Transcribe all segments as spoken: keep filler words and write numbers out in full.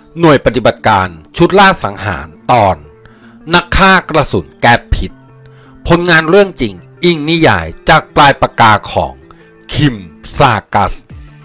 หน่วยปฏิบัติการชุดล่าสังหารตอนนักฆ่ากระสุนแก๊สพิษผลงานเรื่องจริงอิงนิยายจากปลายปากกาของคิมซากัส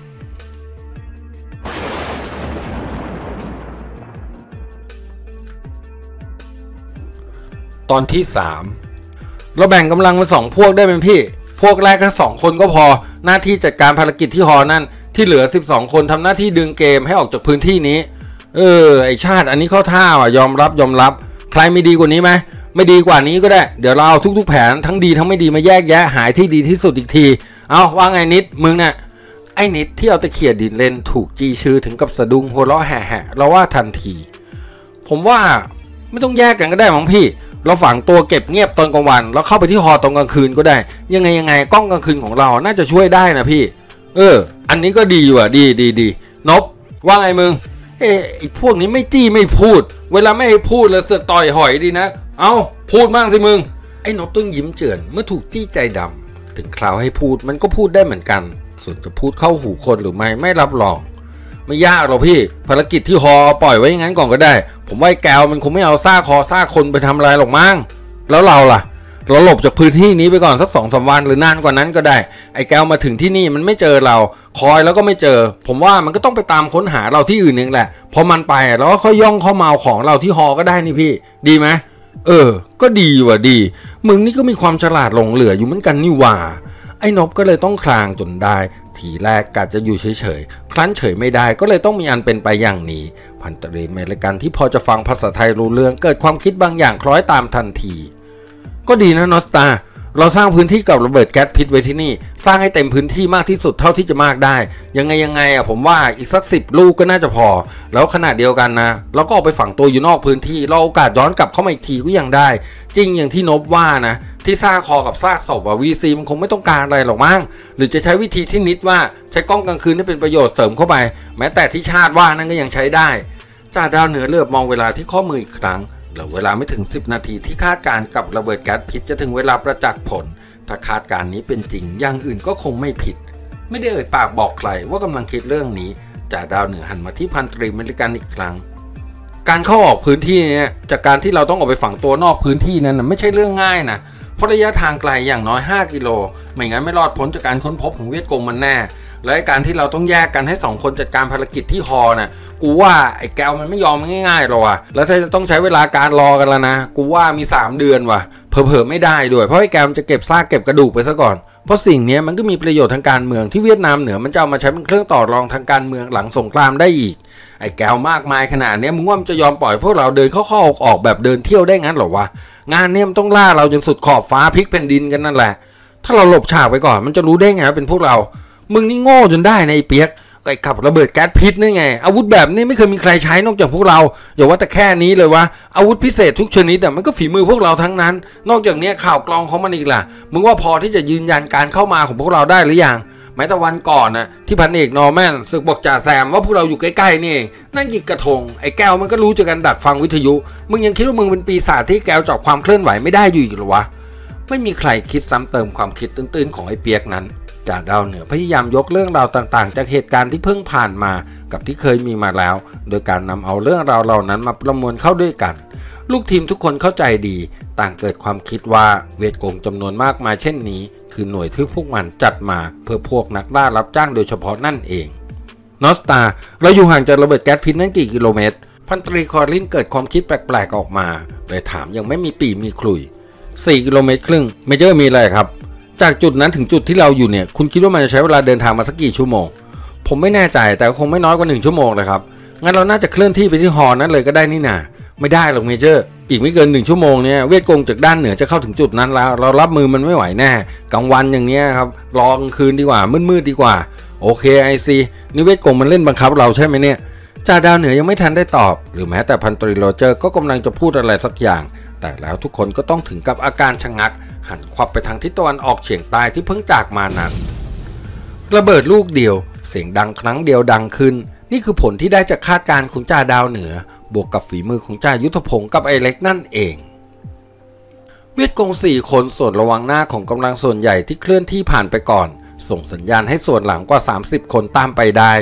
ตอนที่สามเราแบ่งกำลังเป็นสองพวกได้เป็นพี่พวกแรกแค่สองคนก็พอหน้าที่จัดการภารกิจที่ฮอนั่นที่เหลือสิบสองคนทำหน้าที่ดึงเกมให้ออกจากพื้นที่นี้เออไอชาติอันนี้เข้าท่าว่ะยอมรับยอมรับใครไม่ดีกว่านี้ไหมไม่ดีกว่านี้ก็ได้เดี๋ยวเราเอาทุกๆแผนทั้งดีทั้งไม่ดีมาแยกแยะหายที่ดีที่สุดอีกทีเอาว่าไงนิดมึงเนี่ยไอ้นิดที่เอาตะเขียดดินเล่นถูกจีชื่อถึงกับสะดุ้งหัวเราะแห่ๆเราว่าทันทีผมว่าไม่ต้องแยกกันก็ได้มั้งพี่เราฝังตัวเก็บเงียบตอนกลางวันแล้วเข้าไปที่ฮอตอนกลางคืนก็ได้ยังไงยังไงกล้องกลางคืนของเราน่าจะช่วยได้นะพี่เอออันนี้ก็ดีว่ะดีดีดีนบว่าไงมึงเอ้ไอ้พวกนี้ไม่จี้ไม่พูดเวลาไม่ให้พูดแล้วเสือกต่อยหอยดีนะเอาพูดบ้างสิมึงไอ้นบต้องยิ้มเจือนเมื่อถูกจี้ใจดำถึงคราวให้พูดมันก็พูดได้เหมือนกันส่วนจะพูดเข้าหูคนหรือไม่ไม่รับรองไม่ยากหรอกพี่ภารกิจที่ฮอปล่อยไว้อย่างนั้นก่อนก็ได้ผมว่าไอ้แกวมันคงไม่เอาซากคอซากคนไปทำอะไรหรอกมั้งแล้วเราล่ะเราหลบจากพื้นที่นี้ไปก่อนสักสองสามวันหรือนานกว่านั้นก็ได้ไอ้แกวมาถึงที่นี่มันไม่เจอเราคอยแล้วก็ไม่เจอผมว่ามันก็ต้องไปตามค้นหาเราที่อื่นเองแหละพอมันไปแล้วก็ค่อยย่องเข้ามาเอาของเราที่ฮอก็ได้นี่พี่ดีไหมเออก็ดีว่ะดีมึงนี่ก็มีความฉลาดหลงเหลืออยู่เหมือนกันนี่ว่าไอ้นบก็เลยต้องคลางจนได้ทีแรกกะจะอยู่เฉยๆครั้นเฉยไม่ได้ก็เลยต้องมีอันเป็นไปอย่างนี้พันตรีเมริกันที่พอจะฟังภาษาไทยรู้เรื่องเกิดความคิดบางอย่างคล้อยตามทันทีก็ดีนะนอสตาเราสร้างพื้นที่กับระเบิดแก๊สพิษไว้ที่นี่สร้างให้เต็มพื้นที่มากที่สุดเท่าที่จะมากได้ยังไงยังไงอ่ะผมว่าอีกสักสิบลูกก็น่าจะพอแล้วขนาดเดียวกันนะเราก็ออกไปฝังตัวอยู่นอกพื้นที่เราโอกาสย้อนกลับเข้ามาอีกทีก็ยังได้จริงอย่างที่นบว่านะที่ซากคอกับซากศพอะวีซีมันคงไม่ต้องการอะไรหรอกมั้งหรือจะใช้วิธีที่นิดว่าใช้กล้องกลางคืนให้เป็นประโยชน์เสริมเข้าไปแม้แต่ที่ชาติว่านั่นก็ยังใช้ได้จ่าดาวเหนือเลือบมองเวลาที่ข้อมืออีกครั้งเหลือเวลาไม่ถึงสิบนาทีที่คาดการณ์กับระเบิดแก๊สพิษจะถึงเวลาประจักษ์ผลถ้าคาดการณ์นี้เป็นจริงอย่างอื่นก็คงไม่ผิดไม่ได้เอ่ยปากบอกใครว่ากำลังคิดเรื่องนี้จ่าดาวเหนือหันมาที่พันตรีเมริกันอีกครั้งการเข้าออกพื้นที่นี้จากการที่เราต้องออกไปฝังตัวนอกพื้นที่นั้นไม่ใช่เรื่องง่ายนะเพราะระยะทางไกลอย่างน้อยห้ากิโลไม่งั้นไม่รอดพ้นจากการค้นพบของเวียดกงมันแน่และการที่เราต้องแยกกันให้สองคนจัดการภารกิจที่ฮอน่ะกูว่าไอ้แก้วมันไม่ยอมง่ายๆหรอกว่ะแล้วถ้าจะต้องใช้เวลาการรอกันแล้วนะกูว่ามีสามเดือนว่ะเผลอๆไม่ได้ด้วยเพราะไอ้แก้วมันจะเก็บซากเก็บกระดูกไปซะก่อนเพราะสิ่งนี้มันก็มีประโยชน์ทางการเมืองที่เวียดนามเหนือมันจะเอามาใช้เป็นเครื่องต่อรองทางการเมืองหลังสงครามได้อีกไอ้แก้วมากมายขนาดนี้มึงว่ามันจะยอมปล่อยพวกเราเดินเข้าๆออกๆแบบเดินเที่ยวได้งั้นหรอวะงานนี้มันต้องล่าเราจนสุดขอบฟ้าพลิกแผ่นดินกันนั่นแหละถ้าเราหลบฉากไปก่อนมันจะรู้ได้ไงว่าเป็นพวกเรามึงนี่โง่จนได้ในไอ้เปียกไอ้ขับระเบิดแก๊สพิษนี่ไงอาวุธแบบนี้ไม่เคยมีใครใช้นอกจากพวกเราอย่าว่าแต่แค่นี้เลยวะอาวุธพิเศษทุกชนิดอ่ะมันก็ฝีมือพวกเราทั้งนั้นนอกจากนี้ข่าวกรองของมันอีกล่ะมึงว่าพอที่จะยืนยันการเข้ามาของพวกเราได้หรือยังแม้แต่วันก่อนน่ะที่พันเอกนอร์แมนสึกบอกจ่าแซมว่าพวกเราอยู่ใกล้ๆนี่เองนั่งหยิกกระทงไอ้แก้วมันก็รู้จากการดักฟังวิทยุมึงยังคิดว่ามึงเป็นปีศาจที่แก้วจับความเคลื่อนไหวไม่ได้อยู่อีกหรอวะไม่มีใครคิดซ้ำเติมความคิดตื้นๆของไอ้เปียกนั้นจ่าดาวเหนือพยายามยกเรื่องราวต่างๆจากเหตุการณ์ที่เพิ่งผ่านมากับที่เคยมีมาแล้วโดยการนำเอาเรื่องราวเหล่านั้นมาประมวลเข้าด้วยกันลูกทีมทุกคนเข้าใจดีต่างเกิดความคิดว่าเวียดกงจำนวนมากมายเช่นนี้คือหน่วยที่พวกมันจัดมาเพื่อพวกนักล่ารับจ้างโดยเฉพาะนั่นเองนอสตาเราอยู่ห่างจากระเบิดแก๊สพิษนั้นกี่กิโลเมตรพันตรีคอรินเกิดความคิดแปลกๆออกมาเลยถามยังไม่มีปีมีคลุยสี่กิโลเมตรครึ่งเมเจอร์มีอะไรครับจากจุดนั้นถึงจุดที่เราอยู่เนี่ยคุณคิดว่ามันจะใช้เวลาเดินทางมาสักกี่ชั่วโมงผมไม่แน่ใจแต่คงไม่น้อยกว่าหนึ่งชั่วโมงเลยครับงั้นเราน่าจะเคลื่อนที่ไปที่ฮอนั้นเลยก็ได้นี่นาไม่ได้หรอกเมเจอร์อีกไม่เกินหนึ่งชั่วโมงเนี่ยเวียดกงจากด้านเหนือจะเข้าถึงจุดนั้นแล้วเรารับมือมันไม่ไหวแน่กลางวันอย่างเนี้ยครับรอกลางคืนดีกว่ามืดๆดีกว่าโอเคไอซีนี่เวียดกงมันเล่นบังคับเราใช่ไหมเนี่ยจ่าดาวเหนือยังไม่ทันได้ตอบหรือแม้แต่พันตรีโรเจอร์ก็กำลังจะพูดอะไรสักอย่างแต่แล้วทุกคนก็ต้องถึงกับอาการชะงักหันควับไปทางทิศตะวันออกเฉียงใต้ที่เพิ่งจากมานั้นระเบิดลูกเดียวเสียงดังครั้งเดียวดังขึ้นนี่คือผลที่ได้จากคาดการณ์ของจ่าดาวเหนือบวกกับฝีมือของจ่ายุทธพงศ์กับไอเล็กนั่นเองเวียดกงสี่คนส่วนระวังหน้าของกำลังส่วนใหญ่ที่เคลื่อนที่ผ่านไปก่อนส่งสัญญาณให้ส่วนหลังกว่าสามสิบคนตามไปได้เพื่อ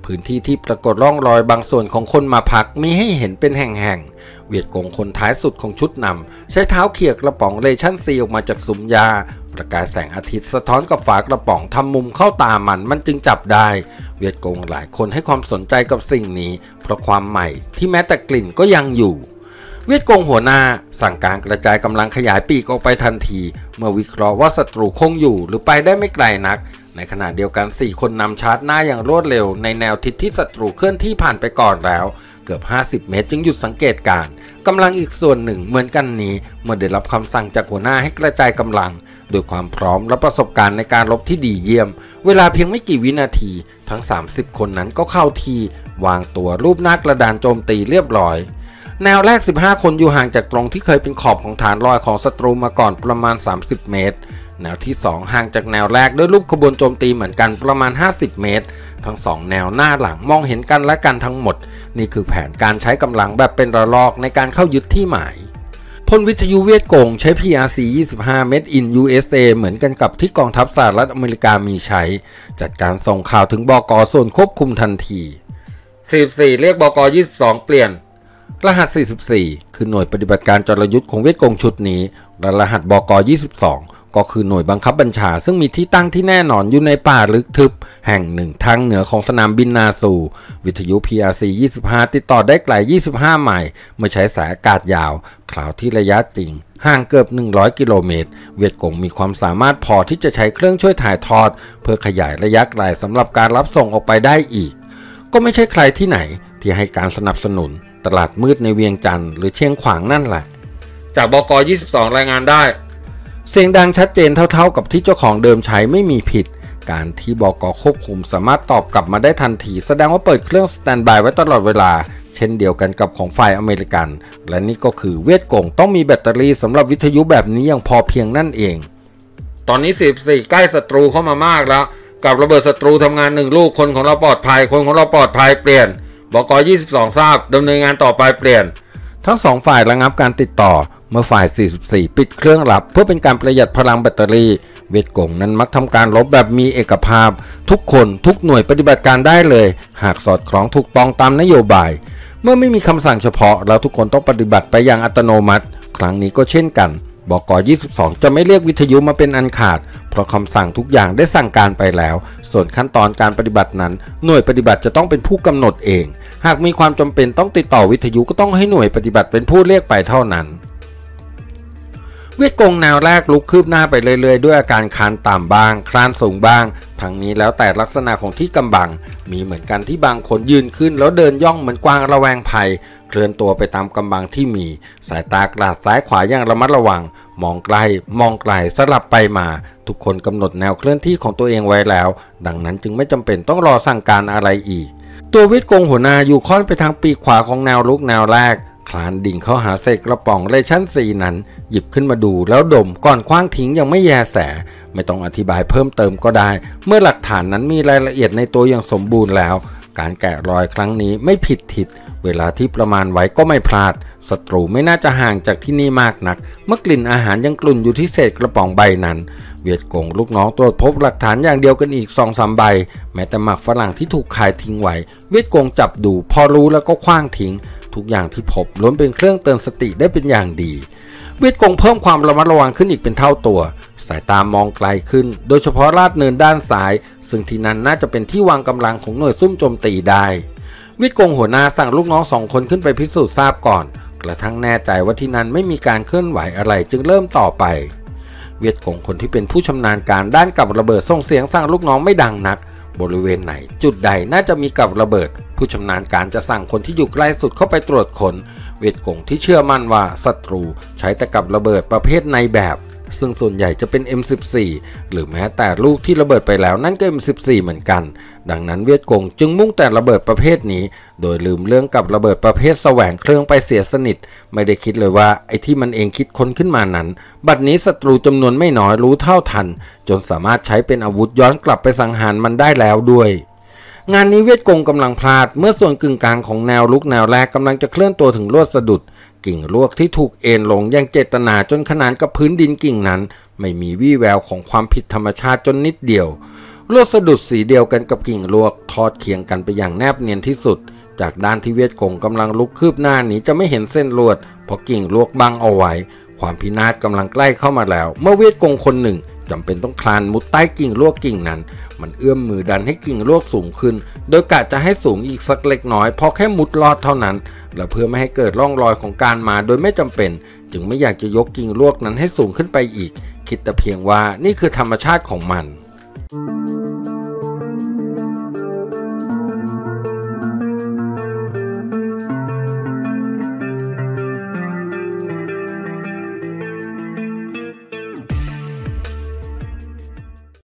พื้นที่ที่ปรากฏร่องรอยบางส่วนของคนมาพักมีให้เห็นเป็นแห่งๆเวียดกงคนท้ายสุดของชุดนำใช้เท้าเขี่ยกระป๋องเลชั่นซีออกมาจากซุ้มยาประกายแสงอาทิตย์สะท้อนกับฝากระป๋องทำมุมเข้าตามันมันจึงจับได้เวียดกงหลายคนให้ความสนใจกับสิ่งนี้เพราะความใหม่ที่แม้แต่กลิ่นก็ยังอยู่เวียดกงหัวหน้าสั่งการกระจายกำลังขยายปีกออกไปทันทีเมื่อวิเคราะห์ว่าศัตรูคงอยู่หรือไปได้ไม่ไกลนักในขณะเดียวกันสี่คนนำชาร์จหน้าอย่างรวดเร็วในแนวทิศที่ศัตรูเคลื่อนที่ผ่านไปก่อนแล้วเกือบห้าสิบเมตรจึงหยุดสังเกตการกำลังอีกส่วนหนึ่งเหมือนกันนี้เมื่อได้รับคำสั่งจากหัวหน้าให้กระจายกำลังด้วยความพร้อมและประสบการณ์ในการรบที่ดีเยี่ยมเวลาเพียงไม่กี่วินาทีทั้งสามสิบคนนั้นก็เข้าที่วางตัวรูปหน้ากระดานโจมตีเรียบร้อยแนวแรกสิบห้าคนอยู่ห่างจากตรงที่เคยเป็นขอบของฐานลอยของศัตรูมาก่อนประมาณสามสิบเมตรแนวที่สองห่างจากแนวแรกด้วยรูปขบวนโจมตีเหมือนกันประมาณห้าสิบเมตรทั้งสองแนวหน้าหลังมองเห็นกันและกันทั้งหมดนี่คือแผนการใช้กำลังแบบเป็นระลอกในการเข้ายึดที่หมายพลวิทยุเวียดกงใช้ พี อาร์ ซี ยี่สิบห้า Made in ยู เอส เอ เหมือนกันกับที่กองทัพสหรัฐอเมริกามีใช้จัดการส่งข่าวถึงบก.ส่วนควบคุมทันทีสี่สิบสี่เรียกบก.ยี่สิบสองเปลี่ยนรหัสสี่สิบสี่คือหน่วยปฏิบัติการจรยุทธ์ของเวียดกงชุดนี้และรหัสบก.ยี่สิบสองก็คือหน่วยบังคับบัญชาซึ่งมีที่ตั้งที่แน่นอนอยู่ในป่าลึกทึบแห่งหนึ่งทางเหนือของสนามบินนาซูวิทยุ พี อาร์ ซี ยี่สิบห้า ติดต่อได้ไกลยี่สิบห้าไมล์เมื่อใช้สายอากาศยาวคราวที่ระยะจริงห่างเกือบหนึ่งร้อยกิโลเมตรเวียดกงมีความสามารถพอที่จะใช้เครื่องช่วยถ่ายทอดเพื่อขยายระยะไกลสำหรับการรับส่งออกไปได้อีกก็ไม่ใช่ใครที่ไหนที่ให้การสนับสนุนตลาดมืดในเวียงจันทร์หรือเชียงขวางนั่นแหละจากบก.ยี่สิบสองรายงานได้เสียงดังชัดเจนเท่าๆกับที่เจ้าของเดิมใช้ไม่มีผิดการที่บก.ควบคุมสามารถตอบกลับมาได้ทันทีแสดงว่าเปิดเครื่องสแตนด์บายไว้ตลอดเวลาเช่นเดียวกันกับของฝ่ายอเมริกันและนี่ก็คือเวียดกงต้องมีแบตเตอรี่สำหรับวิทยุแบบนี้อย่างพอเพียงนั่นเองตอนนี้สี่สิบสี่ใกล้ศัตรูเข้ามามากแล้วกับระเบิดศัตรูทำงานหนึ่งลูกคนของเราปลอดภัยคนของเราปลอดภัยเปลี่ยนบก.ยี่สิบสองทราบดำเนินงานต่อไปเปลี่ยนทั้งสองฝ่ายระงับการติดต่อเมื่อฝ่ายสี่สิบสี่ปิดเครื่องลับเพื่อเป็นการประหยัดพลังแบตเตอรี่เวียดกงนั้นมักทำการรบแบบมีเอกภาพทุกคนทุกหน่วยปฏิบัติการได้เลยหากสอดคล้องถูกต้องตามนโยบายเมื่อไม่มีคำสั่งเฉพาะแล้วทุกคนต้องปฏิบัติไปอย่างอัตโนมัติครั้งนี้ก็เช่นกันบก.ยี่สิบสองจะไม่เรียกวิทยุมาเป็นอันขาดเพราะคำสั่งทุกอย่างได้สั่งการไปแล้วส่วนขั้นตอนการปฏิบัตินั้นหน่วยปฏิบัติจะต้องเป็นผู้กำหนดเองหากมีความจำเป็นต้องติดต่อวิทยุก็ต้องให้หน่วยปฏิบัติเป็นผู้เรียกไปเท่านั้นเวียดกงแนวแรกลุกคืบหน้าไปเรื่อยๆด้วยอาการคลานต่ำบ้างคลานสูงบ้างทั้งนี้แล้วแต่ลักษณะของที่กำบังมีเหมือนกันที่บางคนยืนขึ้นแล้วเดินย่องเหมือนกวางระแวงภัยเคลื่อนตัวไปตามกำบังที่มีสายตากลาดซ้ายขวาอย่างระมัดระวังมองไกลมองไกลสลับไปมาทุกคนกำหนดแนวเคลื่อนที่ของตัวเองไว้แล้วดังนั้นจึงไม่จำเป็นต้องรอสั่งการอะไรอีกตัวเวียดกงหัวหน้าอยู่ค่อนไปทางปีกขวาของแนวลุกแนวแรกคลานดิ่งเข้าหาเศษกระป๋องเลชั่นซีนั้นหยิบขึ้นมาดูแล้วดมก่อนคว้างทิ้งยังไม่แยแสไม่ต้องอธิบายเพิ่มเติมก็ได้เมื่อหลักฐานนั้นมีรายละเอียดในตัวอย่างสมบูรณ์แล้วการแกะรอยครั้งนี้ไม่ผิดทิศเวลาที่ประมาณไว้ก็ไม่พลาดศัตรูไม่น่าจะห่างจากที่นี่มากนักเมื่อกลิ่นอาหารยังกลุ่นอยู่ที่เศษกระป๋องใบนั้นเวียดกงลูกน้องตรวจพบหลักฐานอย่างเดียวกันอีก สองสาม ใบแม้แต่หมักฝรั่งที่ถูกขายทิ้งไว้เวียดกงจับดูพอรู้แล้วก็คว้างทิ้งทุกอย่างที่พบล้วนเป็นเครื่องเตือนสติได้เป็นอย่างดีเวียดกงเพิ่มความระมัดระวังขึ้นอีกเป็นเท่าตัวสายตามองไกลขึ้นโดยเฉพาะลาดเนินด้านซ้ายซึ่งที่นั้นน่าจะเป็นที่วางกำลังของหน่วยซุ่มโจมตีได้เวียดกงหัวหน้าสั่งลูกน้องสองคนขึ้นไปพิสูจน์ทราบก่อนกระทั่งแน่ใจว่าที่นั้นไม่มีการเคลื่อนไหวอะไรจึงเริ่มต่อไปเวียดกงคนที่เป็นผู้ชำนาญการด้านกับระเบิดส่งเสียงสั่งลูกน้องไม่ดังนักบริเวณไหนจุดใดน่าจะมีกับระเบิดผู้ชำนาญการจะสั่งคนที่อยู่ใกล้สุดเข้าไปตรวจค้นเวียดกงที่เชื่อมั่นว่าศัตรูใช้แต่กับระเบิดประเภทในแบบซึ่งส่วนใหญ่จะเป็น เอ็ม สิบสี่ หรือแม้แต่ลูกที่ระเบิดไปแล้วนั่นก็ เอ็ม สิบสี่ เหมือนกันดังนั้นเวียดกงจึงมุ่งแต่ระเบิดประเภทนี้โดยลืมเรื่องกับระเบิดประเภทแสวงเครื่องไปเสียสนิทไม่ได้คิดเลยว่าไอ้ที่มันเองคิดค้นขึ้นมานั้นบัดนี้ศัตรูจำนวนไม่น้อยรู้เท่าทันจนสามารถใช้เป็นอาวุธย้อนกลับไปสังหารมันได้แล้วด้วยงานนี้เวียดกงกำลังพลาดเมื่อส่วนกึ่งกลางของแนวลุกแนวแรกกำลังจะเคลื่อนตัวถึงลวดสะดุดกิ่งลวกที่ถูกเอ็นลงอย่างเจตนาจนขนานกับพื้นดินกิ่งนั้นไม่มีวี่แววของความผิดธรรมชาติจนนิดเดียวลวดสะดุดสีเดียวกันกับกิ่งลวกทอดเคียงกันไปอย่างแนบเนียนที่สุดจากด้านที่เวียดกงกำลังลุกคืบหน้าหนีจะไม่เห็นเส้นลวดเพราะกิ่งลวกบังเอาไว้ความพินาศกำลังใกล้เข้ามาแล้วเมื่อเวียดกงคนหนึ่งจำเป็นต้องคลานมุดใต้กิ่งลวกกิ่งนั้นมันเอื้อมมือดันให้กิ่งลวกสูงขึ้นโดยกะจะให้สูงอีกสักเล็กน้อยพอแค่มุดลอดเท่านั้นและเพื่อไม่ให้เกิดร่องรอยของการมาโดยไม่จำเป็นจึงไม่อยากจะยกกิ่งลวกนั้นให้สูงขึ้นไปอีกคิดแต่เพียงว่านี่คือธรรมชาติของมัน